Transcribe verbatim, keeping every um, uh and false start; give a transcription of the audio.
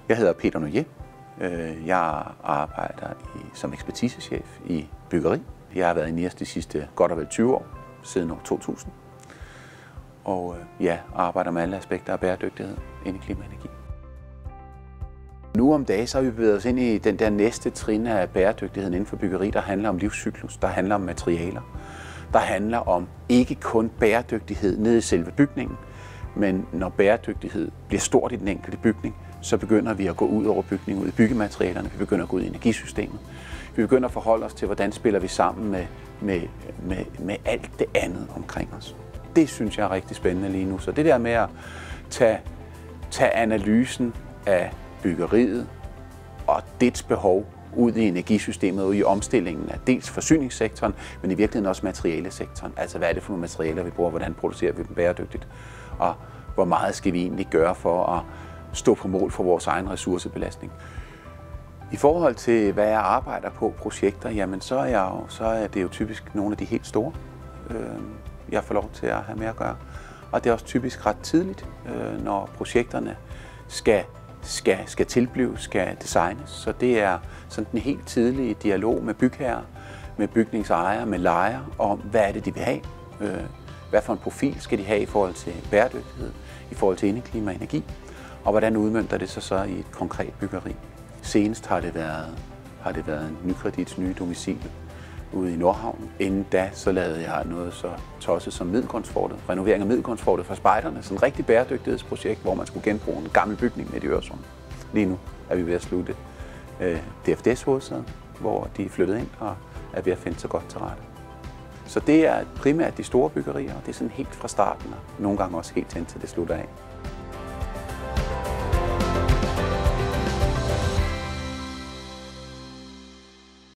Jeg hedder Peter Noyer. Jeg arbejder som ekspertisechef i byggeri. Jeg har været i N I A S de sidste godt og vel tyve år, siden år to tusind. Og ja, arbejder med alle aspekter af bæredygtighed inden i klima og energi. Nu om dagen så har vi bevæget os ind i den der næste trin af bæredygtigheden inden for byggeri, der handler om livscyklus, der handler om materialer, der handler om ikke kun bæredygtighed nede i selve bygningen, men når bæredygtighed bliver stort i den enkelte bygning, så begynder vi at gå ud over bygningen, ud i byggematerialerne, vi begynder at gå ud i energisystemet. Vi begynder at forholde os til, hvordan spiller vi sammen med, med, med, med alt det andet omkring os. Det synes jeg er rigtig spændende lige nu. Så det der med at tage, tage analysen af byggeriet og dets behov ud i energisystemet og i omstillingen af dels forsyningssektoren, men i virkeligheden også materialesektoren. Altså hvad er det for nogle materialer, vi bruger, hvordan producerer vi dem bæredygtigt, og hvor meget skal vi egentlig gøre for at stå på mål for vores egen ressourcebelastning. I forhold til, hvad jeg arbejder på projekter, jamen så er, jeg jo, så er det jo typisk nogle af de helt store, øh, jeg får lov til at have med at gøre. Og det er også typisk ret tidligt, øh, når projekterne skal, skal, skal tilblives, skal designes. Så det er sådan den helt tidlige dialog med bygherrer, med bygningsejere, med lejere om, hvad er det, de vil have. Øh, hvad for en profil skal de have i forhold til bæredygtighed, i forhold til indeklima og energi, og hvordan udmønter det sig så i et konkret byggeri. Senest har det været, har det været en Nykredits nye domicil ude i Nordhavn. Inden da så lavede jeg noget så tosset som Middelgrundsfortet, renovering af Middelgrundsfortet for spejderne. Sådan et rigtig bæredygtighedsprojekt, hvor man skulle genbruge en gammel bygning midt i Øresund. Lige nu er vi ved at slutte øh, D F D's hovedsæde, hvor de er flyttet ind og er ved at finde sig godt til rette. Så det er primært de store byggerier, og det er sådan helt fra starten, og nogle gange også helt til indtil det slutter af.